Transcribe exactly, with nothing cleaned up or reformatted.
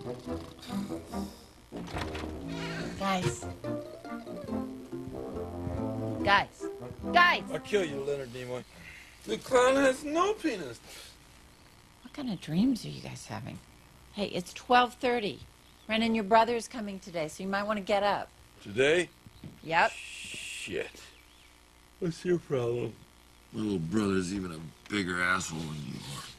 Guys. Guys. Guys! I'll kill you, Leonard Nimoy. The clown has no penis. What kind of dreams are you guys having? Hey, it's twelve thirty. Brennan, your brother's coming today, so you might want to get up. Today? Yep. Shit. What's your problem? My little brother's even a bigger asshole than you are.